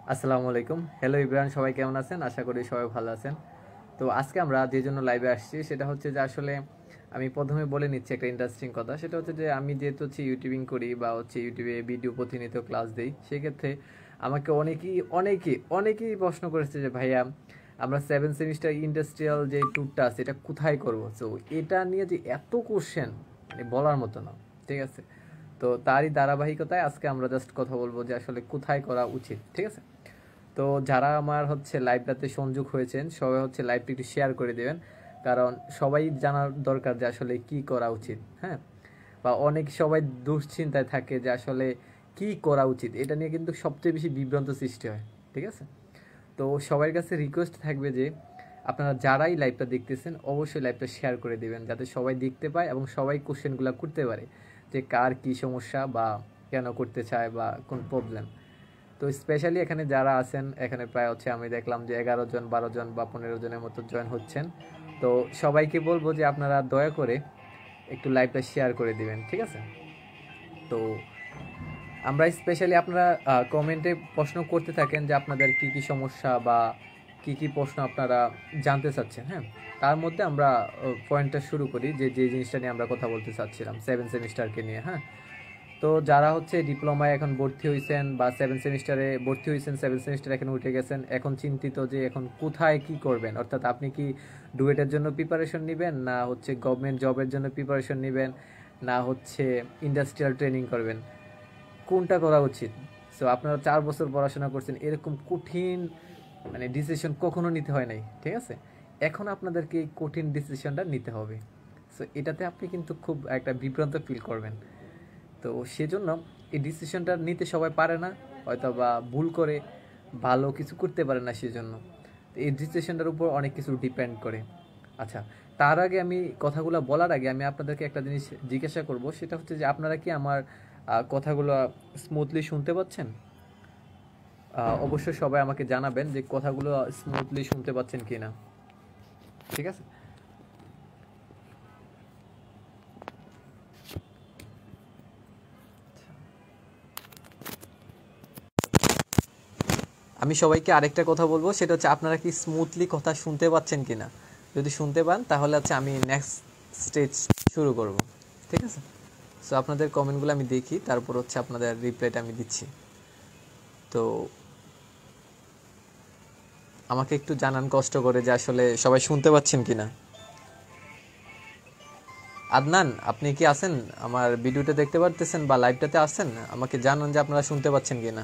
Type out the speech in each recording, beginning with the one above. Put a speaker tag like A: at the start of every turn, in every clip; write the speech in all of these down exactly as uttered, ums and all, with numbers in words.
A: আসসালামু আলাইকুম। হ্যালো ইব্রাহিম, সবাই কেমন আছেন? আশা করি সবাই ভালো আছেন। তো আজকে আমরা যে জন্য লাইভে আসছি সেটা হচ্ছে যে আসলে আমি প্রথমে বলে নিচ্ছি একটা ইন্টারেস্টিং কথা। সেটা হচ্ছে যে আমি যেহেতু হচ্ছে ইউটিউবিং করি বা হচ্ছে ইউটিউবে ভিডিও প্রতিনিয়ত ক্লাস দিই, সেক্ষেত্রে আমাকে অনেকেই অনেকেই অনেকেই প্রশ্ন করেছে যে ভাইয়া আমরা সেভেন সেমিস্টার ইন্ডাস্ট্রিয়াল যে ট্যুরটা আছে এটা কোথায় করবো। তো এটা নিয়ে যে এত কোশ্চেন মানে বলার মতো না, ঠিক আছে? তো তারই ধারাবাহিকতায় আজকে আমরা জাস্ট কথা বলবো যে আসলে কোথায় করা উচিত, ঠিক আছে? তো যারা আমার হচ্ছে লাইভটাতে সংযোগ হয়েছেন সবাই হচ্ছে লাইভটি একটু শেয়ার করে দেবেন, কারণ সবাই জানার দরকার যে আসলে কি করা উচিত। হ্যাঁ, বা অনেক সবাই দুশ্চিন্তায় থাকে যে আসলে কি করা উচিত, এটা নিয়ে কিন্তু সবচেয়ে বেশি বিভ্রান্ত সৃষ্টি হয়, ঠিক আছে? তো সবার কাছে রিকোয়েস্ট থাকবে যে আপনারা যারাই লাইভটা দেখতেছেন অবশ্যই লাইভটা শেয়ার করে দিবেন, যাতে সবাই দেখতে পায় এবং সবাই কোশ্চেনগুলো করতে পারে যে কার কি সমস্যা বা কেন করতে চায় বা কোন প্রবলেম। তো স্পেশালি এখানে যারা আছেন, এখানে প্রায় হচ্ছে আমি দেখলাম যে এগারো জন বারো জন বা পনেরো জনের মতো জয়েন হচ্ছেন। তো সবাইকে বলবো যে আপনারা দয়া করে একটু লাইভটা শেয়ার করে দিবেন, ঠিক আছে? তো আমরা স্পেশালি আপনারা কমেন্টে প্রশ্ন করতে থাকেন যে আপনাদের কি কি সমস্যা বা কি কি প্রশ্ন আপনারা জানতে চাচ্ছেন। হ্যাঁ, তার মধ্যে আমরা পয়েন্টটা শুরু করি যে যে জিনিসটা নিয়ে আমরা কথা বলতে চাচ্ছিলাম সেভেন সেমিস্টারকে নিয়ে। হ্যাঁ, তো যারা হচ্ছে ডিপ্লোমায় এখন ভর্তি হয়েছেন বা সেভেন সেমিস্টারে ভর্তি হয়েছেন, সেভেন সেমিস্টার এখন উঠে গেছেন, এখন চিন্তিত যে এখন কোথায় কি করবেন, অর্থাৎ আপনি কি ডুয়েটের জন্য প্রিপারেশন নেবেন, না হচ্ছে গভর্নমেন্ট জবের জন্য প্রিপারেশন নেবেন, না হচ্ছে ইন্ডাস্ট্রিয়াল ট্রেনিং করবেন, কোনটা করা উচিত? সো আপনারা চার বছর পড়াশোনা করছেন, এরকম কঠিন মানে ডিসিশন কখনো নিতে হয় নাই, ঠিক আছে? এখন আপনাদেরকে এই কঠিন ডিসিশনটা নিতে হবে। সো এটাতে আপনি কিন্তু খুব একটা বিভ্রান্ত ফিল করবেন। তো সেজন্য এই ডিসিশনটা নিতে সবাই পারে না, হয়তো বা ভুল করে ভালো কিছু করতে পারে না, সেজন্য তো এই ডিসিশনটার উপর অনেক কিছু ডিপেন্ড করে। আচ্ছা, তার আগে আমি কথাগুলো বলার আগে আমি আপনাদেরকে একটা জিনিস জিজ্ঞাসা করব, সেটা হচ্ছে যে আপনারা কি আমার আহ, কথাগুলো স্মুথলি শুনতে পাচ্ছেন? আহ, অবশ্যই সবাই আমাকে জানাবেন যে কথাগুলো স্মুথলি শুনতে পাচ্ছেন কিনা, ঠিক আছে? আমি সবাইকে আরেকটা কথা বলবো, সেটা হচ্ছে আপনারা কি স্মুথলি কথা শুনতে পাচ্ছেন কিনা। যদি শুনতে পান তাহলে হচ্ছে আমি নেক্সট স্টেজ শুরু করব, ঠিক আছে? সো আপনাদের কমেন্টগুলো আমি দেখি, তারপর হচ্ছে আপনাদের রিপ্লাইটা আমি দিচ্ছি। তো আমাকে একটু জানান কষ্ট করে যে আসলে সবাই শুনতে পাচ্ছেন কিনা। আদনান, আপনি কি আছেন? আমার ভিডিওটা দেখতে পারতেছেন বা লাইভটাতে আছেন? আমাকে জানান যে আপনারা শুনতে পাচ্ছেন কিনা।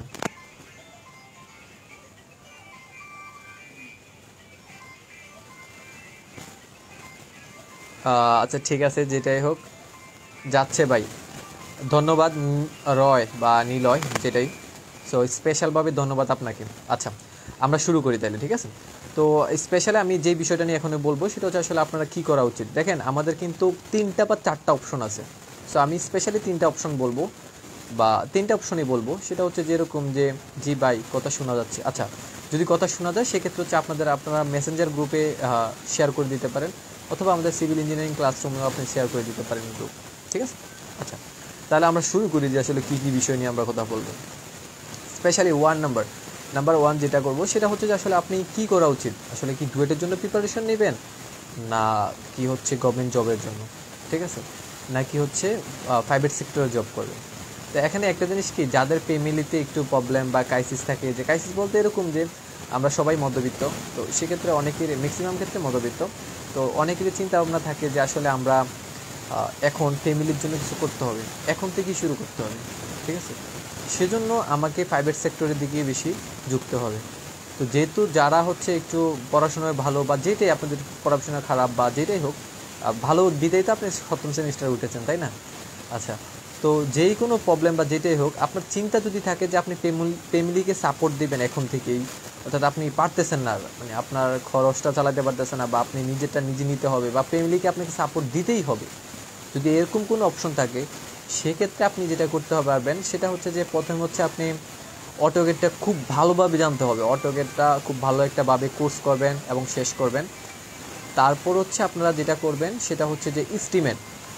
A: আহ, আচ্ছা ঠিক আছে, যেটাই হোক যাচ্ছে ভাই। ধন্যবাদ ন- রয় বা নিলয়, যেটাই। সো স্পেশালভাবে ধন্যবাদ আপনাকে। আচ্ছা, আমরা শুরু করি তাহলে, ঠিক আছে? তো স্পেশালি আমি যে বিষয়টা নিয়ে এখন বলবো সেটা হচ্ছে আসলে আপনারা কী করা উচিত। দেখেন, আমাদের কিন্তু তিনটা বা চারটা অপশন আছে। সো আমি স্পেশালি তিনটা অপশন বলবো বা তিনটা অপশনই বলবো। সেটা হচ্ছে যেরকম যে জি ভাই কথা শোনা যাচ্ছে। আচ্ছা, যদি কথা শোনা যায় সেক্ষেত্রে হচ্ছে আপনাদের আপনারা মেসেঞ্জার গ্রুপে শেয়ার করে দিতে পারেন, অথবা আমাদের সিভিল ইঞ্জিনিয়ারিং ক্লাসরুমেও আপনি শেয়ার করে দিতে পারেন গ্রুপ, ঠিক আছে? আচ্ছা, তাহলে আমরা শুরু করি যে আসলে কী কী বিষয় নিয়ে আমরা কথা বলবো। Specially one number number one যেটা করবো সেটা হচ্ছে যে আসলে আপনি কি করা উচিত। আসলে কি ডুয়েটের জন্য প্রিপারেশন নেবেন, না কি হচ্ছে গভর্নমেন্ট জবের জন্য, ঠিক আছে, নাকি হচ্ছে প্রাইভেট সেক্টরে জব করবেন? তো এখানে একটা জিনিস কি, যাদের ফ্যামিলিতে একটু প্রবলেম বা ক্রাইসিস থাকে, যে ক্রাইসিস বলতে এরকম যে আমরা সবাই মধ্যবিত্ত, তো সেক্ষেত্রে অনেকের ম্যাক্সিমাম ক্ষেত্রে মধ্যবিত্ত, তো অনেকেরই চিন্তা ভাবনা থাকে যে আসলে আমরা আহ, এখন ফ্যামিলির জন্য কিছু করতে হবে, এখন থেকেই শুরু করতে হবে, ঠিক আছে? সেজন্য আমাকে প্রাইভেট সেক্টরের দিকে বেশি যুক্ত হবে। তো যেহেতু যারা হচ্ছে একটু পড়াশোনায় ভালো বা যেটাই আপনাদের পড়াশোনা খারাপ বা যেটাই হোক, আহ, ভালো বিদায় তো আপনি সপ্তম সেমিস্টারে উঠেছেন, তাই না? আচ্ছা, তো যেই কোনো প্রবলেম বা যেটাই হোক, আপনার চিন্তা যদি থাকে যে আপনি ফ্যামিলিকে সাপোর্ট দেবেন এখন থেকেই, অর্থাৎ আপনি পারতেছেন না, মানে আপনার খরচটা চালাতে পারতেছেন না, বা আপনি নিজেরটা নিজে নিতে হবে, বা ফ্যামিলিকে আপনাকে সাপোর্ট দিতেই হবে, যদি এরকম কোনো অপশন থাকে, সেক্ষেত্রে আপনি যেটা করতে হবে পারবেন সেটা হচ্ছে যে প্রথম হচ্ছে আপনি অটোকেটটা খুব ভালোভাবে জানতে হবে। অটোকেটটা খুব ভালো একটা ভাবে কোর্স করবেন এবং শেষ করবেন। তারপর হচ্ছে আপনারা যেটা করবেন সেটা হচ্ছে যে এস্টিমেট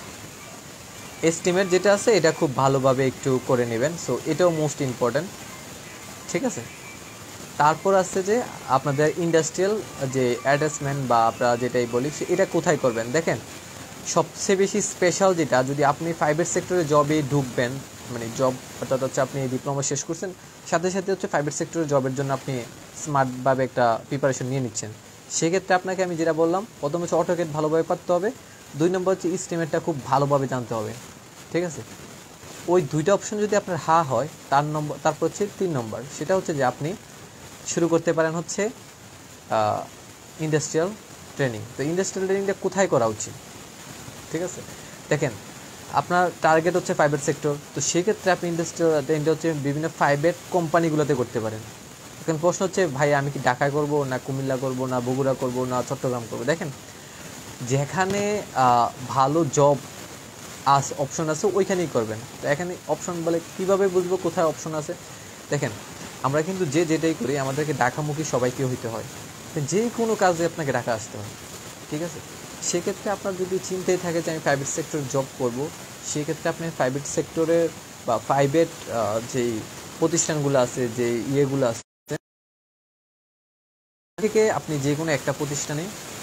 A: এস্টিমেট যেটা আছে এটা খুব ভালোভাবে একটু করে নেবেন। সো এটাও মোস্ট ইম্পর্ট্যান্ট, ঠিক আছে? তারপর আছে যে আপনাদের ইন্ডাস্ট্রিয়াল যে অ্যাটাচমেন্ট বা আপনারা যেটাই বলি এটা কোথায় করবেন। দেখেন সবচেয়ে বেশি স্পেশাল যেটা, যদি আপনি প্রাইভেট সেক্টরে জবে ঢুকবেন, মানে জব অর্থাৎ হচ্ছে আপনি ডিপ্লোমা শেষ করছেন, সাথে সাথে হচ্ছে প্রাইভেট সেক্টরে জবের জন্য আপনি স্মার্টভাবে একটা প্রিপারেশন নিয়ে নিচ্ছেন, সেক্ষেত্রে আপনাকে আমি যেটা বললাম, প্রথম হচ্ছে অটোকেট ভালোভাবে পারতে হবে, দুই নম্বর হচ্ছে ইস্টিমেটটা খুব ভালোভাবে জানতে হবে। ঠিক আছে, ওই দুইটা অপশন যদি আপনার হা হয়, তার নম্বর তারপর হচ্ছে তিন নম্বর, সেটা হচ্ছে যে আপনি শুরু করতে পারেন হচ্ছে ইন্ডাস্ট্রিয়াল ট্রেনিং। তো ইন্ডাস্ট্রিয়াল ট্রেনিংটা কোথায় করা উচিত? ঠিক আছে, দেখেন আপনার টার্গেট হচ্ছে প্রাইভেট সেক্টর, তো সেক্ষেত্রে আপনি ইন্ডাস্ট্রিয়াল ট্রেনিংটা হচ্ছে বিভিন্ন প্রাইভেট কোম্পানিগুলোতে করতে পারেন। এখন প্রশ্ন হচ্ছে ভাই আমি কি ঢাকায় করব, না কুমিল্লা করব, না বগুড়া করব, না চট্টগ্রাম করব? দেখেন যেখানে ভালো জব আস অপশন আছে ওইখানেই করবেন। তো এখানে অপশন বলে কীভাবে বুঝবো কোথায় অপশন আছে? দেখেন আমরা কিন্তু যে যেটাই করি আমাদেরকে ঢাকামুখী সবাইকে হইতে হয়, যে কোনো কাজে আপনাকে ঢাকা আসতে হয়। ঠিক আছে, সেক্ষেত্রে আপনার যদি চিন্তাই থাকে যে আমি প্রাইভেট সেক্টরে জব করব, সেক্ষেত্রে আপনি প্রাইভেট সেক্টরের বা প্রাইভেট যেই প্রতিষ্ঠানগুলো আছে, যে ইয়েগুলো আছে থেকে আপনি যে কোনো একটা প্রতিষ্ঠানে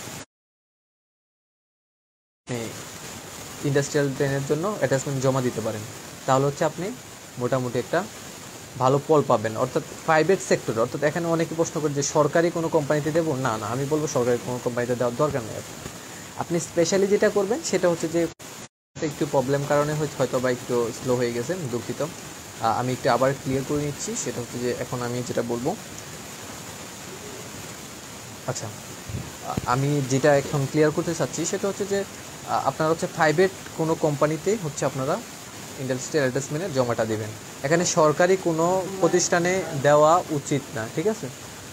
A: ইন্ডাস্ট্রিয়াল ট্রেনের জন্য অ্যাটাচমেন্ট জমা দিতে পারেন, তাহলে হচ্ছে আপনি মোটামুটি একটা ভালো ফল পাবেন। অর্থাৎ প্রাইভেট সেক্টর, অর্থাৎ এখানে অনেকে প্রশ্ন করে যে সরকারি কোনো কোম্পানিতে দেবো, না না আমি বলবো সরকারি কোনো কোম্পানিতে দেওয়ার দরকার নেই। আপনি স্পেশালি যেটা করবেন সেটা হচ্ছে যে একটু প্রবলেম কারণে হয়তো বা একটু স্লো হয়ে গেছে, দুঃখিত, আমি একটু আবার ক্লিয়ার করে নিচ্ছি। সেটা হচ্ছে যে এখন আমি যেটা বলবো, আচ্ছা আমি যেটা এখন ক্লিয়ার করতে চাচ্ছি সেটা হচ্ছে যে আপনারা হচ্ছে প্রাইভেট কোনো কোম্পানিতে হচ্ছে আপনারা ইন্ডাস্ট্রিয়াল অ্যাটাচমেন্টের জমাটা দেবেন, এখানে সরকারি কোনো প্রতিষ্ঠানে দেওয়া উচিত না। ঠিক আছে,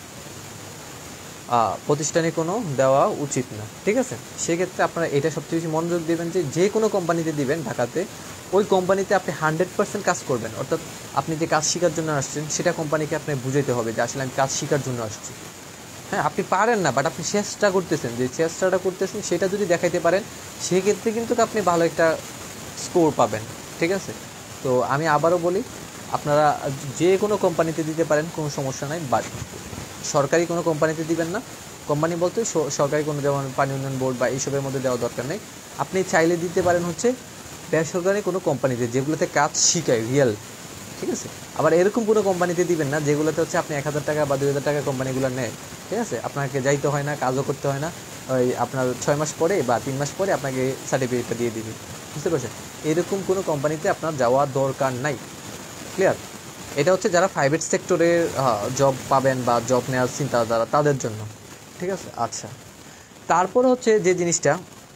A: প্রতিষ্ঠানে কোনো দেওয়া উচিত না। ঠিক আছে, সেক্ষেত্রে আপনারা এটা সবচেয়ে বেশি মনোযোগ দেবেন যে যে কোনো কোম্পানিতে দিবেন ঢাকাতে, ওই কোম্পানিতে আপনি হান্ড্রেড পার্সেন্ট কাজ করবেন। অর্থাৎ আপনি যে কাজ শেখার জন্য আসছেন সেটা কোম্পানিকে আপনি বুঝাইতে হবে যে আসলে আমি কাজ শেখার জন্য আসছি। হ্যাঁ, আপনি পারেন না বাট আপনি চেষ্টা করতেছেন, যে চেষ্টাটা করতেছেন সেটা যদি দেখাইতে পারেন সেক্ষেত্রে কিন্তু আপনি ভালো একটা স্কোর পাবেন। ঠিক আছে, তো আমি আবারও বলি আপনারা যে কোনো কোম্পানিতে দিতে পারেন, কোনো সমস্যা নাই, বাট সরকারি কোনো কোম্পানিতে দিবেন না। কোম্পানি বলতে সরকারি কোনো, যেমন পানি উন্নয়ন বোর্ড বা এইসবের মধ্যে দেওয়া দরকার নেই। আপনি চাইলে দিতে পারেন হচ্ছে বেসরকারি কোনো কোম্পানিতে যেগুলোতে কাজ শিখায় রিয়েল। ঠিক আছে, আবার এরকম কোনো কোম্পানিতে দিবেন না যেগুলোতে হচ্ছে আপনি এক হাজার টাকা বা দুই হাজার টাকা কোম্পানিগুলো নেয়। ঠিক আছে, আপনাকে যাইতে হয় না, কাজও করতে হয় না, ওই আপনার ছয় মাস পরে বা তিন মাস পরে আপনাকে সার্টিফিকেটটা দিয়ে দিবে। বুঝতে পারছেন, এরকম কোনো কোম্পানিতে আপনার যাওয়ার দরকার নাই। ক্লিয়ার? এটা হচ্ছে যারা প্রাইভেট সেক্টরের জব পাবেন বা জব নেওয়ার চিন্তা যারা, তাদের জন্য। ঠিক আছে, আচ্ছা তারপরে হচ্ছে যে জিনিসটা,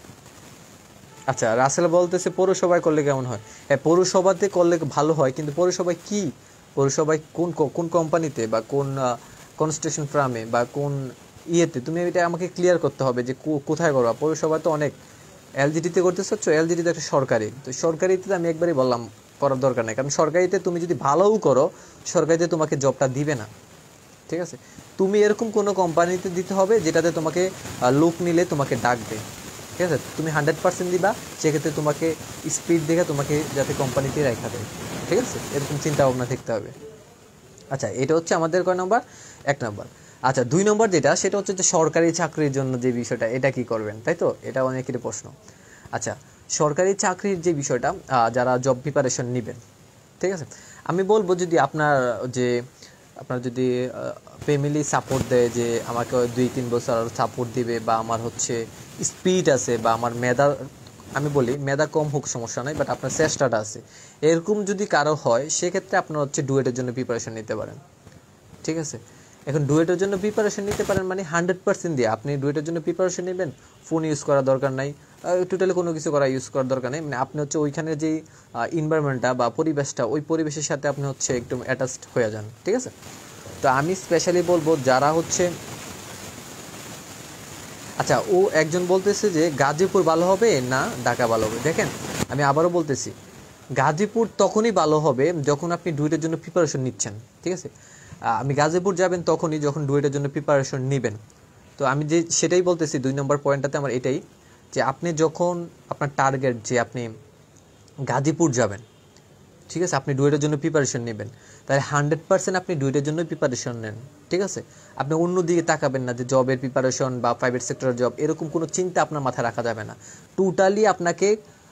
A: আচ্ছা রাসেল বলতেছে পৌরসভায় করলে কেমন হয়? হ্যাঁ, পৌরসভাতে করলে ভালো হয়, কিন্তু পৌরসভায় কি, পৌরসভায় কোন কোন কোম্পানিতে বা কোন কনস্ট্রাকশন ফার্মে বা কোন ইয়েতে, তুমি এটা আমাকে ক্লিয়ার করতে হবে যে কোথায় করবা। পৌরসভা তো অনেক, এলজিডিতে করতে চাচ্ছ, এলজিডিতে একটা সরকারি, তো সরকারিতে আমি একবারই বললাম করার দরকার নেই, কারণ সরকারিতে তুমি যদি ভালোও করো সরকারিতে তোমাকে জবটা দিবে না। ঠিক আছে, তুমি এরকম কোনো কোম্পানিতে দিতে হবে যেটাতে তোমাকে লোক নিলে তোমাকে ডাকবে। ঠিক আছে, তুমি হান্ড্রেড পার্সেন্ট দিবা, সেক্ষেত্রে তোমাকে স্পিড দেখে তোমাকে যাতে কোম্পানিতে রাখা দেয়। ঠিক আছে, এরকম চিন্তা ভাবনা থাকতে হবে। আচ্ছা, এটা হচ্ছে আমাদের কয় নম্বর? এক নম্বর। আচ্ছা, দুই নম্বর যেটা, সেটা হচ্ছে যে সরকারি চাকরির জন্য যে বিষয়টা, এটা কি করবেন, তাই তো? এটা অনেকেরই প্রশ্ন। আচ্ছা, সরকারি চাকরির যে বিষয়টা, যারা জব প্রিপারেশন নেবেন, ঠিক আছে, আমি বলবো যদি আপনার যে আপনার যদি ফ্যামিলি সাপোর্ট দেয় যে আমাকে দুই তিন বছর সাপোর্ট দিবে, বা আমার হচ্ছে স্পিড আছে, বা আমার মেধা, আমি বলি মেধা কম হোক সমস্যা নাই, বাট আপনার চেষ্টাটা আছে, এরকম যদি কারো হয় সেক্ষেত্রে আপনার হচ্ছে ডুয়েটের জন্য প্রিপারেশন নিতে পারেন। ঠিক আছে, এখন ডুয়েটের জন্য প্রিপারেশন নিতে পারেন মানে হান্ড্রেড পার্সেন্ট দিয়ে আপনি ডুয়েটের জন্য প্রিপারেশন নেবেন, ফোন ইউজ করার দরকার নাই, টোটালি কোনো কিছু করা ইউজ করার দরকার নেই, মানে আপনি হচ্ছে ওইখানে যে এনভায়রনমেন্টটা বা পরিবেশটা, ওই পরিবেশের সাথে আপনি হচ্ছে একদম অ্যাটাচড হয়ে যান। ঠিক আছে, তো আমি স্পেশালি বলবো যারা হচ্ছে, আচ্ছা ও একজন বলতেছে যে গাজীপুর ভালো হবে না ঢাকা ভালো হবে। দেখেন আমি আবারও বলতেছি, গাজীপুর তখনই ভালো হবে যখন আপনি ডুয়েটের জন্য প্রিপারেশন নিচ্ছেন। ঠিক আছে, আমি গাজীপুর যাবেন তখনই যখন ডুয়েটের জন্য প্রিপারেশন নেবেন। তো আমি যে সেটাই বলতেছি, দুই নম্বর পয়েন্টটাতে আমার এটাই, যে আপনি যখন আপনার টার্গেট যে আপনি গাজীপুর যাবেন,
B: ঠিক আছে, আপনি ডুয়েটের জন্য প্রিপারেশন নেবেন, তাহলে হান্ড্রেড পার্সেন্ট আপনি ডুয়েটের জন্য প্রিপারেশন নেন। ঠিক আছে, আপনি অন্য দিকে তাকাবেন না যে জবের প্রিপারেশন বা প্রাইভেট সেক্টরের জব, এরকম কোনো চিন্তা আপনার মাথায় রাখা যাবে না। টোটালি আপনাকে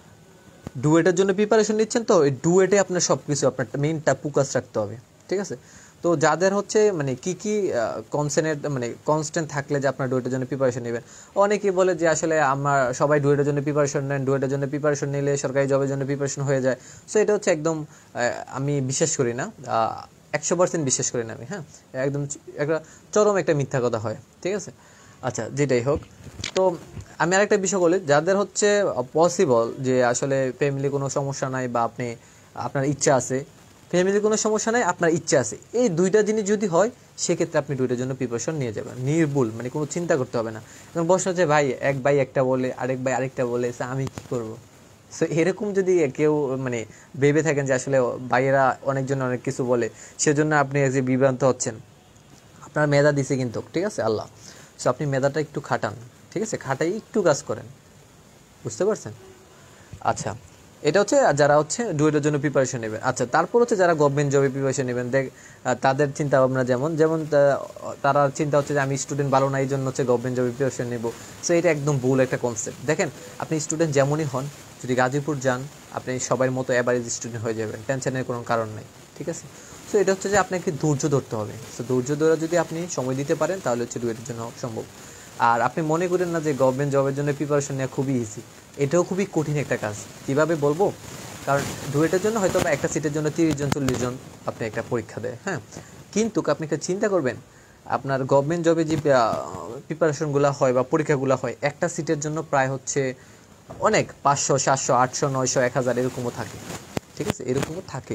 B: ডুয়েটের জন্য প্রিপারেশন নিচ্ছেন, তো এই ডুয়েটে আপনার সব কিছু আপনার মেইনটা ফোকাস রাখতে হবে। ঠিক আছে, তো যাদের হচ্ছে মানে কী কী কনসেন্ট মানে কনস্ট্যান্ট থাকলে যে আপনার ডুয়েটের জন্য প্রিপারেশন নেবেন, অনেকেই বলে যে আসলে আমার সবাই ডুয়েটের জন্য প্রিপারেশন নেন, ডুয়েটের জন্য প্রিপারেশন নিলে সরকারি জবের জন্য প্রিপারেশন হয়ে যায়। সো এটা হচ্ছে একদম আমি বিশ্বাস করি না, একশো পার্সেন্ট বিশ্বাস করি না আমি। হ্যাঁ, একদম একটা চরম একটা মিথ্যা কথা হয়। ঠিক আছে, আচ্ছা যেটাই হোক, তো আমি আরেকটা বিষয় বলি, যাদের হচ্ছে পসিবল যে আসলে ফ্যামিলি কোনো সমস্যা নাই বা আপনি আপনার ইচ্ছা আছে, ফ্যামিলির কোনো সমস্যা নাই আপনার ইচ্ছা আছে, এই দুইটা জিনিস যদি হয় সেক্ষেত্রে আপনি দুইটার জন্য প্রিপারেশন নিয়ে যাবেন নির্ভুল, মানে কোনো চিন্তা করতে হবে না। এবং প্রশ্ন হচ্ছে ভাই এক ভাই একটা বলে আরেক ভাই আরেকটা বলে আমি কি করব। সো এরকম যদি কেউ মানে ভেবে থাকেন যে আসলে ভাইয়েরা অনেকজন অনেক কিছু বলে সেজন্য আপনি যে বিভ্রান্ত হচ্ছেন, আপনার মেধা দিছে কিন্তু, ঠিক আছে আল্লাহ। সো আপনি মেধাটা একটু খাটান, ঠিক আছে, খাটাই একটু কাজ করেন, বুঝতে পারছেন? আচ্ছা, এটা হচ্ছে যারা হচ্ছে ডুয়েটের জন্য প্রিপারেশন নেবেন। আচ্ছা, তারপর হচ্ছে যারা গভর্নমেন্ট জবে প্রিপারেশন নেবেন, দেখ তাদের চিন্তা ভাবনা যেমন যেমন তারা চিন্তা হচ্ছে যে আমি স্টুডেন্ট ভালো না এই জন্য হচ্ছে গভর্নমেন্ট জবে প্রিপারেশন নেব। সো এটা একদম ভুল একটা কনসেপ্ট। দেখেন, আপনি স্টুডেন্ট যেমনই হন, যদি গাজীপুর যান আপনি সবার মতো অ্যাভারেজ স্টুডেন্ট হয়ে যাবেন, টেনশনের কোনো কারণ নেই। ঠিক আছে, সো এটা হচ্ছে যে আপনাকে ধৈর্য ধরতে হবে। সো ধৈর্য ধরে যদি আপনি সময় দিতে পারেন তাহলে হচ্ছে ডুয়েটের জন্য সম্ভব। আর আপনি মনে করেন না যে গভর্নমেন্ট জবের জন্য প্রিপারেশন নেওয়া খুবই ইজি, এটাও খুবই কঠিন একটা কাজ। কীভাবে বলবো, কারণ ডুয়েটের জন্য হয়তো বা একটা সিটের জন্য তিরিশ জন চল্লিশ জন আপনি একটা পরীক্ষা দেয়। হ্যাঁ, কিন্তু আপনি একটা চিন্তা করবেন, আপনার গভর্নমেন্ট জবে যে প্রিপারেশনগুলো হয় বা পরীক্ষাগুলো হয় একটা সিটের জন্য প্রায় হচ্ছে অনেক পাঁচশো সাতশো আটশো নয়শো এক হাজার এরকমও থাকে। ঠিক আছে, এরকমও থাকে।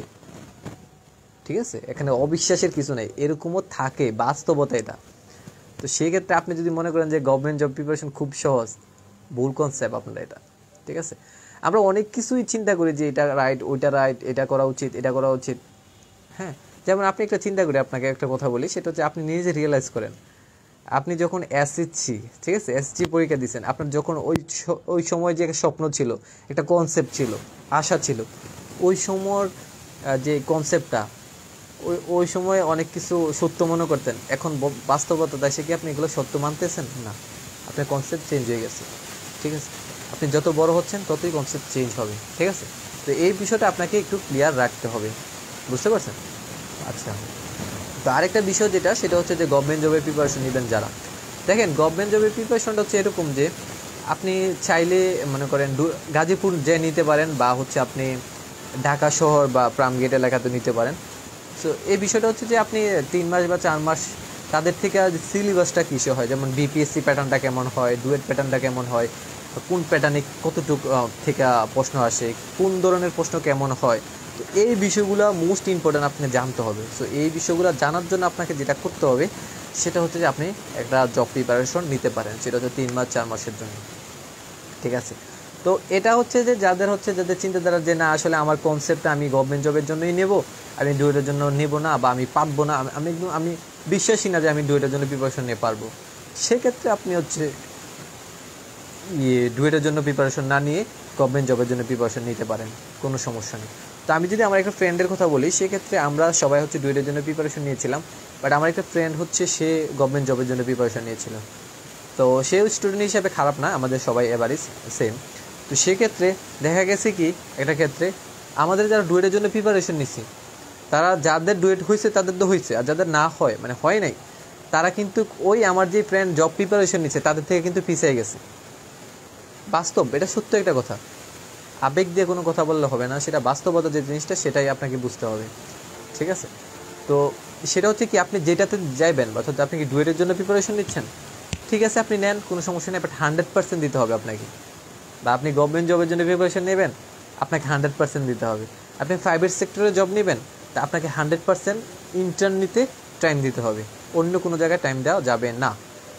B: ঠিক আছে, এখানে অবিশ্বাসের কিছু নেই, এরকমও থাকে, বাস্তবতা এটা। তো সেক্ষেত্রে আপনি যদি মনে করেন যে গভর্নমেন্ট জব প্রিপারেশন খুব সহজ, ভুল কনসেপ্ট আপনার এটা। ঠিক আছে, আমরা অনেক কিছুই চিন্তা করি যে এটা রাইট ওইটা রাইট, এটা করা উচিত এটা করা উচিত। হ্যাঁ, যেমন আপনি একটা চিন্তা করি, আপনাকে একটা কথা বলি, সেটা হচ্ছে আপনি নিজে রিয়েলাইজ করেন, আপনি যখন এসএসসি ঠিক আছে এসএসসি পরীক্ষা দিচ্ছেন, আপনার যখন ওই ওই সময় যে স্বপ্ন ছিল, একটা কনসেপ্ট ছিল, আশা ছিল, ওই সময়ের যে কনসেপ্টটা ওই ওই সময় অনেক কিছু সত্য মনে করতেন, এখন বাস্তবতা দেশে কি আপনি এগুলো সত্য মানতেছেন না, আপনার কনসেপ্ট চেঞ্জ হয়ে গেছে। ঠিক আছে, আপনি যত বড় হচ্ছেন ততই কনসেপ্ট চেঞ্জ হবে। ঠিক আছে, তো এই বিষয়টা আপনাকে একটু ক্লিয়ার রাখতে হবে, বুঝতে পারছেন? আচ্ছা, তো আরেকটা বিষয় যেটা সেটা হচ্ছে যে গভর্নমেন্ট জবের প্রিপারেশন নেবেন যারা, দেখেন গভর্নমেন্ট জবের প্রিপারেশনটা হচ্ছে এরকম যে আপনি চাইলে মনে করেন গাজীপুর যে নিতে পারেন বা হচ্ছে আপনি ঢাকা শহর বা প্রামগেট এলাকাতে নিতে পারেন। সো এই বিষয়টা হচ্ছে যে আপনি তিন মাস বা চার মাস তাদের থেকে সিলেবাসটা কিসে হয়, যেমন বিপিএসসি প্যাটার্নটা কেমন হয়, ডুয়েট প্যাটার্নটা কেমন হয়, কোন প্যাটার্নে কতটুকু থেকে প্রশ্ন আসে, কোন ধরনের প্রশ্ন কেমন হয়, তো এই বিষয়গুলো মোস্ট ইম্পর্ট্যান্ট আপনি জানতে হবে। সো এই বিষয়গুলো জানার জন্য আপনাকে যেটা করতে হবে সেটা হচ্ছে যে আপনি একটা জব প্রিপারেশন নিতে পারেন, সেটা হচ্ছে তিন মাস চার মাসের জন্য। ঠিক আছে, তো এটা হচ্ছে যে যাদের হচ্ছে যাদের চিন্তাধারা যে না আসলে আমার কনসেপ্টটা আমি গভর্নমেন্ট জবের জন্যই নেব, আমি ডুয়েটের জন্য নেব না বা আমি পারবো না, আমি আমি বিশ্বাসী না যে আমি ডুয়েটের জন্য প্রিপারেশন নিয়ে পারবো, সেক্ষেত্রে আপনি হচ্ছে ইয়ে ডুয়েটের জন্য প্রিপারেশন না নিয়ে গভর্নমেন্ট জবের জন্য প্রিপারেশন নিতে পারেন, কোনো সমস্যা নেই। তো আমি যদি আমার একটা ফ্রেন্ডের কথা বলি, সেক্ষেত্রে আমরা সবাই হচ্ছে ডুয়েটের জন্য প্রিপারেশন নিয়েছিলাম, বাট আমার একটা ফ্রেন্ড হচ্ছে সে গভর্নমেন্ট জবের জন্য প্রিপারেশন নিয়েছিল। তো সেও স্টুডেন্ট হিসাবে খারাপ না, আমাদের সবাই এভারেজ সেম। তো সেক্ষেত্রে দেখা গেছে কি একটা ক্ষেত্রে আমাদের যারা ডুয়েটের জন্য প্রিপারেশন নিচ্ছি, তারা যাদের ডুয়েট হয়েছে তাদের তো হয়েছে, আর যাদের না হয় মানে হয় নাই, তারা কিন্তু ওই আমার যে ফ্রেন্ড জব প্রিপারেশন নিচ্ছে তাদের থেকে কিন্তু পিছিয়ে গেছে। বাস্তব, এটা সত্য একটা কথা, আবেগ দিয়ে কোনো কথা বললে হবে না, সেটা বাস্তবতা যে জিনিসটা সেটাই আপনাকে বুঝতে হবে। ঠিক আছে, তো সেটা হচ্ছে কি আপনি যেটাতে যাইবেন, অর্থাৎ আপনি কি ডুয়েটের জন্য প্রিপারেশন নিচ্ছেন, ঠিক আছে আপনি নেন, কোনো সমস্যা নেই, বাট হান্ড্রেড পার্সেন্ট দিতে হবে আপনাকে। বা আপনি গভর্নমেন্ট জবের জন্য প্রিপারেশন নেবেন, আপনাকে হান্ড্রেড পার্সেন্ট দিতে হবে। আপনি প্রাইভেট সেক্টরে জব নেবেন, তা আপনাকে হান্ড্রেড পার্সেন্ট ইন্টার্ন নিতে টাইম দিতে হবে, অন্য কোনো জায়গায় টাইম দেওয়া যাবে না।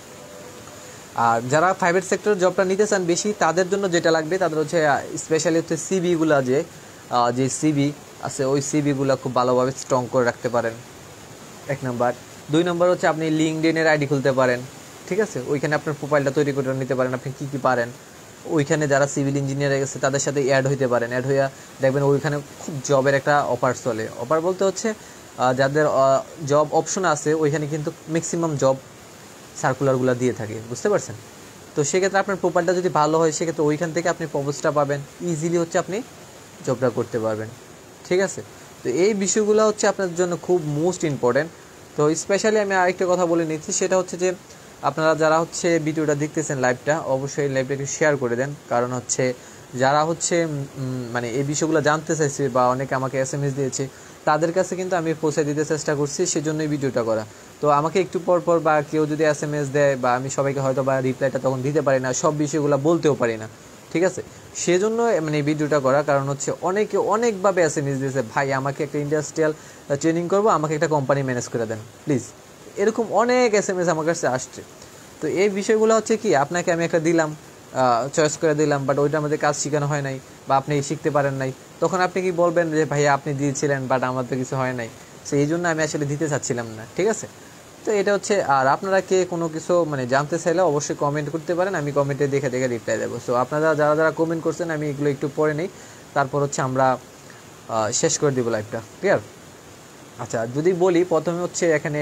B: আর যারা প্রাইভেট সেক্টরের জবটা নিতে চান বেশি, তাদের জন্য যেটা লাগবে তাদের হচ্ছে স্পেশালি হচ্ছে সিবিগুলো, যে যে সিবি আছে ওই সিবিগুলো খুব ভালোভাবে স্ট্রং করে রাখতে পারেন, এক নম্বর। দুই নম্বর হচ্ছে আপনি লিঙ্কডইনের আইডি খুলতে পারেন, ঠিক আছে, ওইখানে আপনার প্রোফাইলটা তৈরি করে নিতে পারেন, আপনি কী কী পারেন ওইখানে যারা সিভিল ইঞ্জিনিয়ার গেছে তাদের সাথে অ্যাড হইতে পারেন। অ্যাড হইয়া দেখবেন ওইখানে খুব জবের একটা অফার চলে। অফার বলতে হচ্ছে যাদের জব অপশন আছে ওইখানে কিন্তু ম্যাক্সিমাম জব সার্কুলারগুলো দিয়ে থাকে, বুঝতে পারছেন? তো সেক্ষেত্রে আপনার প্রোফাইলটা যদি ভালো হয় সেক্ষেত্রে ওইখান থেকে আপনি প্রপোজটা পাবেন, ইজিলি হচ্ছে আপনি জবটা করতে পারবেন, ঠিক আছে? তো এই বিষয়গুলো হচ্ছে আপনার জন্য খুব মোস্ট ইম্পর্টেন্ট। তো স্পেশালি আমি আরেকটা কথা বলে নিচ্ছি, সেটা হচ্ছে যে আপনারা যারা হচ্ছে ভিডিওটা দেখতেছেন লাইভটা, অবশ্যই লাইভটা একটু শেয়ার করে দেন। কারণ হচ্ছে যারা হচ্ছে মানে এই বিষয়গুলো জানতে চাইছে বা অনেকে আমাকে এস এম এস দিয়েছে তাদের কাছে কিন্তু আমি পৌঁছে দিতে চেষ্টা করছি, সেজন্যই ভিডিওটা করা। তো আমাকে একটু পর পর বা কেউ যদি এস এম এস দেয় বা আমি সবাইকে হয়তো বা রিপ্লাইটা তখন দিতে পারি না, সব বিষয়গুলো বলতেও পারি না, ঠিক আছে? সেজন্য মানে এই ভিডিওটা করা। কারণ হচ্ছে অনেকে অনেকভাবে এস এম এস দিয়েছে, ভাই আমাকে একটা ইন্ডাস্ট্রিয়াল ট্রেনিং করবো, আমাকে একটা কোম্পানি ম্যানেজ করে দেন প্লিজ, এরকম অনেক এস এম এস আমার কাছে আসছে। তো এই বিষয়গুলো হচ্ছে কি, আপনাকে আমি একটা দিলাম, চয়েস করে দিলাম, বাট ওইটার মধ্যে কাজ শেখানো হয় নাই বা আপনি শিখতে পারেন নাই, তখন আপনি কি বলবেন যে ভাইয়া আপনি দিয়েছিলেন বাট আমার তো কিছু হয় নাই। সো এই জন্য আমি আসলে দিতে চাচ্ছিলাম না, ঠিক আছে? তো এটা হচ্ছে। আর আপনারা কে কোনো কিছু মানে জানতে চাইলে অবশ্যই কমেন্ট করতে পারেন, আমি কমেন্টে দেখে দেখে রিপ্লাই দেবো। সো আপনারা যারা যারা কমেন্ট করছেন আমি এগুলো একটু পড়ে নিই, তারপর হচ্ছে আমরা শেষ করে দিব লাইভটা, ক্লিয়ার? আচ্ছা, যদি বলি প্রথমে হচ্ছে এখানে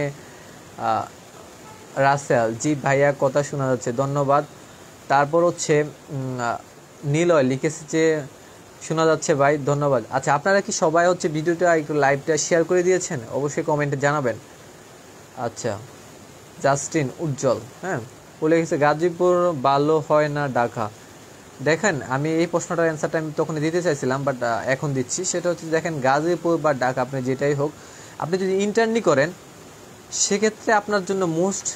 B: রাসেল জি ভাইয়া কথা শোনা যাচ্ছে, ধন্যবাদ। তারপর হচ্ছে নীলয় লিখেছে যে শোনা যাচ্ছে ভাই, ধন্যবাদ। আচ্ছা, আপনারা কি সবাই হচ্ছে ভিডিওটা একটু লাইভটা শেয়ার করে দিয়েছেন? অবশ্যই কমেন্টে জানাবেন। আচ্ছা, জাস্টিন উজ্জ্বল হ্যাঁ বলে গেছে গাজীপুর ভালো হয় না ঢাকা। দেখেন, আমি এই প্রশ্নটার অ্যান্সারটা আমি তখন দিতে চাইছিলাম, বাট এখন দিচ্ছি। সেটা হচ্ছে দেখেন, গাজীপুর বা ঢাকা আপনি যেটাই হোক, আপনি যদি ইন্টার্নি করেন সেক্ষেত্রে আপনার জন্য মোস্ট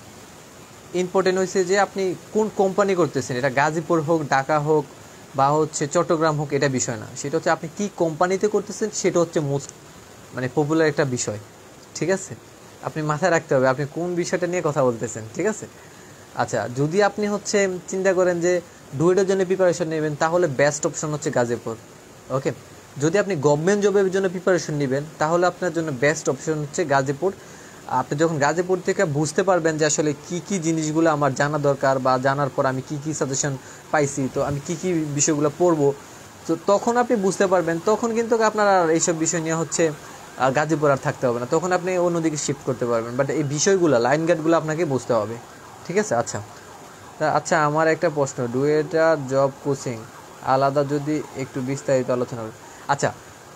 B: ইম্পর্টেন্ট হয়েছে যে আপনি কোন কোম্পানি করতেছেন। এটা গাজীপুর হোক, ঢাকা হোক বা হচ্ছে চট্টগ্রাম হোক, এটা বিষয় না। সেটা হচ্ছে আপনি কি কোম্পানিতে করতেছেন, সেটা হচ্ছে মোস্ট মানে পপুলার একটা বিষয়, ঠিক আছে? আপনি মাথায় রাখতে হবে আপনি কোন বিষয়টা নিয়ে কথা বলতেছেন, ঠিক আছে? আচ্ছা, যদি আপনি হচ্ছে চিন্তা করেন যে ডুয়েটের জন্য প্রিপারেশন নেবেন, তাহলে বেস্ট অপশন হচ্ছে গাজীপুর, ওকে? যদি আপনি গভর্নমেন্ট জবের জন্য প্রিপারেশন নেবেন তাহলে আপনার জন্য বেস্ট অপশন হচ্ছে গাজীপুর। আপনি যখন গাজীপুর থেকে বুঝতে পারবেন যে আসলে কী কী জিনিসগুলো আমার জানা দরকার বা জানার পর আমি কী কী সাজেশন পাইছি, তো আমি কী কী বিষয়গুলো পড়বো, তো তখন আপনি বুঝতে পারবেন। তখন কিন্তু আপনার আর এইসব বিষয় নিয়ে হচ্ছে গাজীপুর আর থাকতে হবে না, তখন আপনি অন্যদিকে শিফট করতে পারবেন। বাট এই বিষয়গুলো লাইন গার্ডগুলো আপনাকে বুঝতে হবে, ঠিক আছে? আচ্ছা আচ্ছা আমার একটা প্রশ্ন, ডুয়েটার জব কোচিং আলাদা, যদি একটু বিস্তারিত আলোচনা করি। আচ্ছা,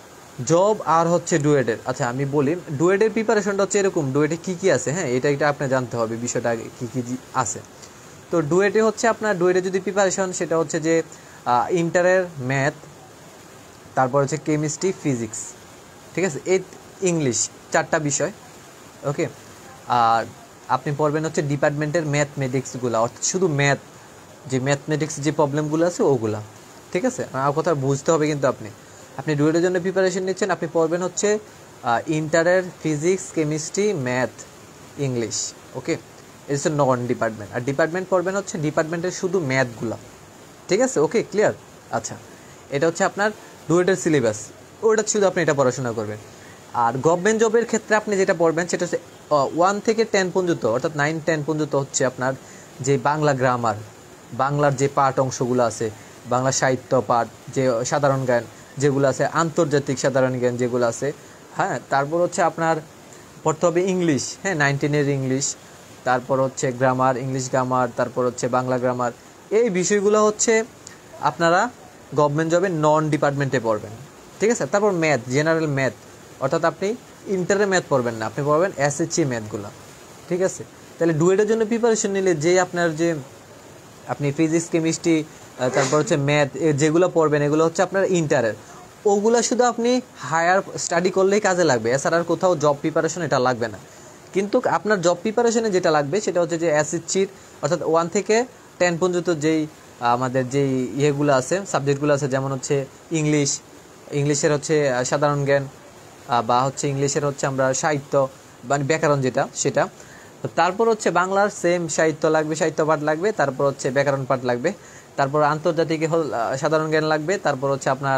B: জব আর হচ্ছে ডুয়েটের, আচ্ছা আমি বলি, ডুয়েটের প্রিপারেশনটা হচ্ছে এরকম, ডুয়েটে কী কী আছে, হ্যাঁ এটা এটা আপনি জানতে হবে বিষয়টা কী কী আছে। তো ডুয়েটে হচ্ছে আপনার ডুয়েটে যদি প্রিপারেশন, সেটা হচ্ছে যে ইন্টারের ম্যাথ, তারপর হচ্ছে কেমিস্ট্রি, ফিজিক্স, ঠিক আছে? এই ইংলিশ, চারটা বিষয়, ওকে? আর আপনি পড়বেন হচ্ছে ডিপার্টমেন্টের ম্যাথমেটিক্সগুলো, অর্থাৎ শুধু ম্যাথ, যে ম্যাথমেটিক্স যে প্রবলেমগুলো আছে ওগুলা, ঠিক আছে? আর কথা বুঝতে হবে কিন্তু আপনি আপনি ডুয়েটের জন্য প্রিপারেশন নিচ্ছেন, আপনি পড়বেন হচ্ছে ইন্টারের physics, chemistry, math, English, okay? এটা হচ্ছে নন ডিপার্টমেন্ট। আর ডিপার্টমেন্ট পড়বেন হচ্ছে ডিপার্টমেন্টের শুধু ম্যাথগুলো, ঠিক আছে? Okay, clear? আচ্ছা, এটা হচ্ছে আপনার ডুয়েটের সিলেবাস, ওটা শুধু আপনি এটা পড়াশোনা করবেন। আর গভর্নমেন্ট জবের ক্ষেত্রে আপনি যেটা পড়বেন সেটা হচ্ছে ওয়ান থেকে টেন পর্যন্ত, অর্থাৎ নাইন টেন পর্যন্ত হচ্ছে আপনার যে বাংলা গ্রামার, বাংলার যে পাঠ অংশগুলো আছে, বাংলা সাহিত্য পাঠ, যে সাধারণ জ্ঞান যেগুলো আছে, আন্তর্জাতিক সাধারণ জ্ঞান যেগুলো আছে, হ্যাঁ। তারপর হচ্ছে আপনার পড়তে হবে ইংলিশ, হ্যাঁ, নাইন টেনের ইংলিশ, তারপর হচ্ছে গ্রামার, ইংলিশ গ্রামার, তারপর হচ্ছে বাংলা গ্রামার। এই বিষয়গুলো হচ্ছে আপনারা গভর্নমেন্ট জবে নন ডিপার্টমেন্টে পড়বেন, ঠিক আছে? তারপর ম্যাথ, জেনারেল ম্যাথ, অর্থাৎ আপনি ইন্টারে ম্যাথ পড়বেন না, আপনি পড়বেন এসএসসি ম্যাথগুলো, ঠিক আছে? তাহলে ডুয়েটের জন্য প্রিপারেশন নিলে যে আপনার যে আপনি ফিজিক্স, কেমিস্ট্রি, তারপর হচ্ছে ম্যাথ যেগুলো পড়বেন, এগুলো হচ্ছে আপনার ইন্টারের, ওগুলো শুধু আপনি হায়ার স্টাডি করলেই কাজে লাগবে, এছাড়া আর কোথাও জব প্রিপারেশন এটা লাগবে না। কিন্তু আপনার জব প্রিপারেশনে যেটা লাগবে সেটা হচ্ছে যে এসএসসির, অর্থাৎ ওয়ান থেকে টেন পর্যন্ত যেই আমাদের যেই ইয়েগুলো আছে, সাবজেক্টগুলো আছে, যেমন হচ্ছে ইংলিশ, ইংলিশের হচ্ছে সাধারণ জ্ঞান, বা হচ্ছে ইংলিশের হচ্ছে আমরা সাহিত্য মানে ব্যাকরণ যেটা সেটা, তারপর হচ্ছে বাংলার সেম সাহিত্য লাগবে, সাহিত্য পাঠ লাগবে, তারপর হচ্ছে ব্যাকরণ পাঠ লাগবে, তারপর আন্তর্জাতিক সাধারণ জ্ঞান লাগবে, তারপর হচ্ছে আপনার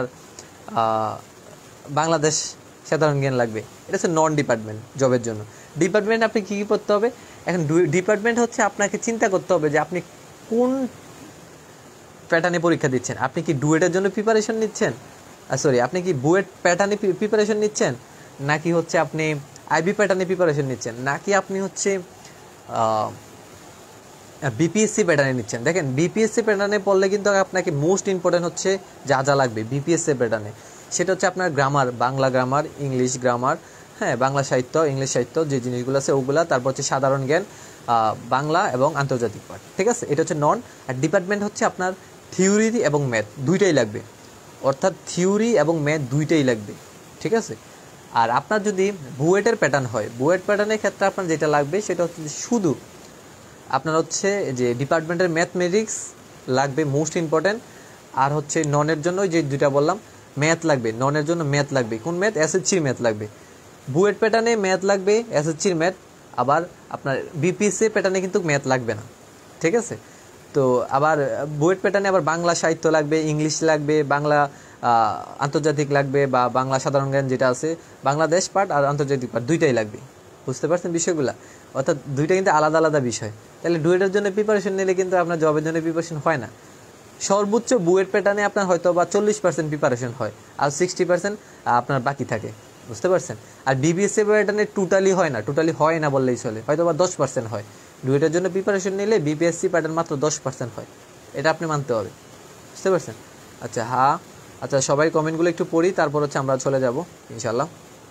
B: বাংলাদেশ সাধারণ জ্ঞান লাগবে। এটা হচ্ছে নন ডিপার্টমেন্ট জবের জন্য। ডিপার্টমেন্ট আপনি কী কী পড়তে হবে? এখন ডিপার্টমেন্ট হচ্ছে আপনাকে চিন্তা করতে হবে যে আপনি কোন প্যাটার্নে পরীক্ষা দিচ্ছেন, আপনি কি ডুয়েটের জন্য প্রিপারেশন নিচ্ছেন, সরি আপনি কি বুয়েট প্যাটার্নে প্রিপারেশন নিচ্ছেন, নাকি হচ্ছে আপনি আইবি প্যাটার্নে প্রিপারেশন নিচ্ছেন, নাকি আপনি হচ্ছে বিপিএসসি প্যাটার্নে নিচ্ছেন। দেখেন বিপিএসসি প্যাটার্নে পড়লে কিন্তু আপনাকে মোস্ট ইম্পর্টেন্ট হচ্ছে যা যা লাগবে বিপিএসসি প্যাটার্নে, সেটা হচ্ছে আপনার grammar, Bangla grammar, English grammar, হ্যাঁ বাংলা সাহিত্য, ইংলিশ সাহিত্য যে জিনিসগুলো আছে ওগুলা, তারপর হচ্ছে সাধারণ জ্ঞান, বাংলা এবং আন্তর্জাতিক পাঠ, ঠিক আছে। এটা হচ্ছে নন। আর ডিপার্টমেন্ট হচ্ছে আপনার থিওরি এবং ম্যাথ দুইটাই লাগবে, অর্থাৎ থিওরি এবং ম্যাথ দুইটাই লাগবে, ঠিক আছে। আর আপনার যদি বুয়েটের প্যাটার্ন হয়, বুয়েট প্যাটার্নের ক্ষেত্রে আপনার যেটা লাগবে সেটা হচ্ছে শুধু আপনার হচ্ছে যে ডিপার্টমেন্টের ম্যাথমেটিক্স লাগবে মোস্ট ইম্পর্টেন্ট, আর হচ্ছে ননের জন্য যে দুইটা বললাম ম্যাথ লাগবে, ননের জন্য ম্যাথ লাগবে, কোন ম্যাথ, এসএসসির ম্যাথ লাগবে। বুয়েট প্যাটার্নে ম্যাথ লাগবে, এসএসসির ম্যাথ, আবার আপনার বিপিএসসি প্যাটার্নে কিন্তু ম্যাথ লাগবে না, ঠিক আছে। তো আবার বুয়েট প্যাটার্নে আবার বাংলা সাহিত্য লাগবে, ইংলিশ লাগবে, বাংলা আন্তর্জাতিক লাগবে, বা বাংলা সাধারণ জ্ঞান যেটা আছে, বাংলাদেশ পাঠ আর আন্তর্জাতিক পাঠ দুইটাই লাগবে, বুঝতে পারছেন বিষয়গুলো, অর্থাৎ দুইটা কিন্তু আলাদা আলাদা বিষয়। তাহলে ডুয়েটের জন্য প্রিপারেশন নিলে কিন্তু আপনার জবের জন্য প্রিপারেশন হয় না। সর্বোচ্চ বুয়েট প্যাটার্নে আপনার হয়তো বা চল্লিশ পার্সেন্ট প্রিপারেশন হয়, আর সিক্সটি পার্সেন্ট আপনার বাকি থাকে, বুঝতে পারছেন। আর বিবিএসসি প্যাটার্নে টোটালি হয় না, টোটালি হয় না বললেই চলে, হয়তো বা দশ পার্সেন্ট হয়। ডুয়েটের জন্য প্রিপারেশন নিলে বিপিএসসি প্যাটার্ন মাত্র দশ পার্সেন্ট হয়, এটা আপনি মানতে হবে, বুঝতে পারছেন। আচ্ছা হ্যাঁ, আচ্ছা সবাই কমেন্টগুলো একটু পড়ি, তারপর হচ্ছে আমরা চলে যাব ইনশাল্লাহ।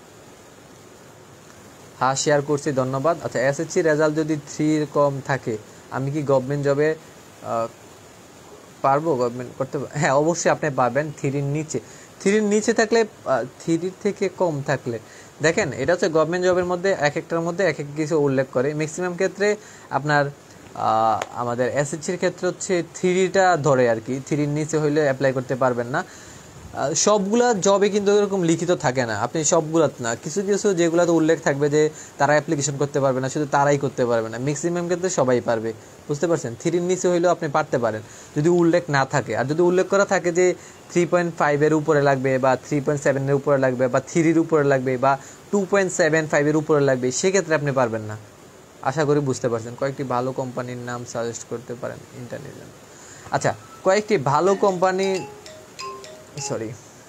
B: হ্যাঁ শেয়ার করছি, ধন্যবাদ। আচ্ছা এসএসসি রেজাল্ট যদি থ্রির কম থাকে আমি কি গভর্নমেন্ট জবে পারবো, গভর্নমেন্ট করতে? হ্যাঁ অবশ্যই আপনি পারবেন, থ্রির নিচে, থ্রির নিচে থাকলে, থ্রির থেকে কম থাকলে, দেখেন এটা হচ্ছে গভর্নমেন্ট জবের মধ্যে এক একটার মধ্যে এক এক কিছু উল্লেখ করে। ম্যাক্সিমাম ক্ষেত্রে আপনার আমাদের এসএসসির ক্ষেত্রে হচ্ছে থ্রিটা ধরে আর কি, থ্রির নিচে হইলে অ্যাপ্লাই করতে পারবেন না। সবগুলা জবে কিন্তু এরকম লিখিত থাকে না, আপনি সবগুলা না, কিছু কিছু যেগুলোতে উল্লেখ থাকবে যে তারা অ্যাপ্লিকেশন করতে পারবে না, শুধু তারাই করতে পারবে না, ম্যাক্সিমাম ক্ষেত্রে সবাই পারবে, বুঝতে পারছেন। থ্রির নিচে হইলেও আপনি পারতে পারেন যদি উল্লেখ না থাকে। আর যদি উল্লেখ করা থাকে যে থ্রি পয়েন্ট ফাইভের উপরে লাগবে, বা থ্রি পয়েন্ট সেভেনের উপরে লাগবে, বা থ্রির উপরে লাগবে, বা টু পয়েন্ট সেভেন ফাইভের উপরে লাগবে, সেক্ষেত্রে আপনি পারবেন না। আশা করি বুঝতে পারছেন। কয়েকটি ভালো কোম্পানির নাম সাজেস্ট করতে পারেন ইন্টারনেট। আচ্ছা কয়েকটি ভালো কোম্পানি, সরি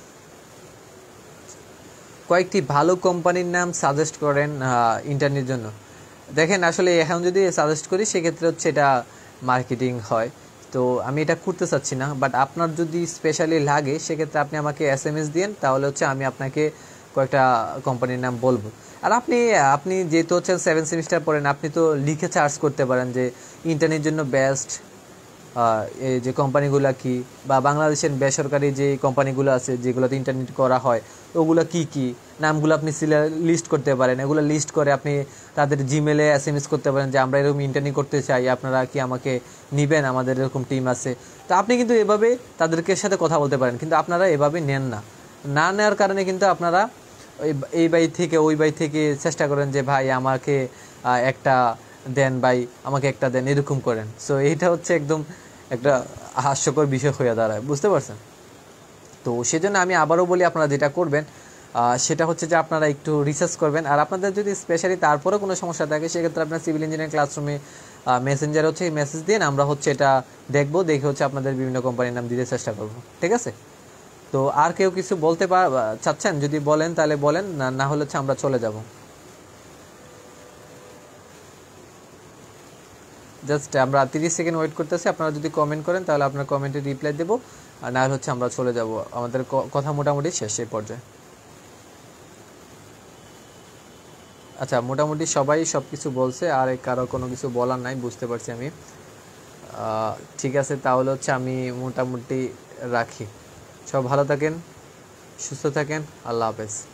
B: কয়েকটি ভালো কোম্পানির নাম সাজেস্ট করেন ইন্টারনেটের জন্য। দেখেন আসলে এখন যদি সাজেস্ট করি সেক্ষেত্রে হচ্ছে এটা মার্কেটিং হয়, তো আমি এটা করতে চাচ্ছি না। বাট আপনার যদি স্পেশালি লাগে সেক্ষেত্রে আপনি আমাকে এস এম এস দিন, তাহলে হচ্ছে আমি আপনাকে কয়েকটা কোম্পানির নাম বলবো। আর আপনি আপনি যেহেতু হচ্ছে সেভেন সেমিস্টার পড়েন, আপনি তো লিখে চার্জ করতে পারেন যে ইন্টারনেটের জন্য বেস্ট এই যে কোম্পানিগুলো কি, বা বাংলাদেশের বেসরকারি যে কোম্পানিগুলো আছে যেগুলোতে ইন্টারনেট করা হয় ওগুলো কি কি নামগুলো আপনি লিস্ট করতে পারেন। এগুলো লিস্ট করে আপনি তাদের জিমেলে এস এম এস করতে পারেন যে আমরা এরকম ইন্টারনেট করতে চাই, আপনারা কি আমাকে নেবেন, আমাদের এরকম টিম আছে। তো আপনি কিন্তু এভাবে তাদেরকে সাথে কথা বলতে পারেন, কিন্তু আপনারা এভাবে নেন না। না নেওয়ার কারণে কিন্তু আপনারা এই বাই থেকে ওই বাই থেকে চেষ্টা করেন যে ভাই আমাকে একটা দেন, ভাই আমাকে একটা দেন, এরকম করেন। সো এইটা হচ্ছে একদম একটা হাস্যকর বিষয় হয়ে দাঁড়ায়, বুঝতে পারছেন। তো সেজন্য আমি আবারও বলি, আপনারা যেটা করবেন সেটা হচ্ছে যে আপনারা একটু রিসার্চ করবেন। আর আপনাদের যদি স্পেশালি তারপরে কোনো সমস্যা থাকে সেক্ষেত্রে আপনার সিভিল ইঞ্জিনিয়ারিং ক্লাসরুমে মেসেঞ্জার হচ্ছে মেসেজ দিন, আমরা হচ্ছে এটা দেখবো, দেখে হচ্ছে আপনাদের বিভিন্ন কোম্পানির নাম দিতে চেষ্টা করবো, ঠিক আছে। তো আর কেউ কিছু বলতে পার চাচ্ছেন যদি বলেন তাহলে বলেন, না না হলে হচ্ছে আমরা চলে যাব। জাস্ট আমরা তিরিশ সেকেন্ড ওয়েট করতেছি, আপনারা যদি কমেন্ট করেন তাহলে আপনার কমেন্টে রিপ্লাই দেবো, আর না হলে হচ্ছে আমরা চলে যাব। আমাদের কথা মোটামুটি শেষ এই পর্যায়ে। আচ্ছা মোটামুটি সবাই সব কিছু বলছে, আর কারো কোনো কিছু বলার নাই, বুঝতে পারছি আমি। ঠিক আছে তাহলে হচ্ছে আমি মোটামুটি রাখি। সব ভালো থাকেন, সুস্থ থাকেন, আল্লাহ হাফেজ।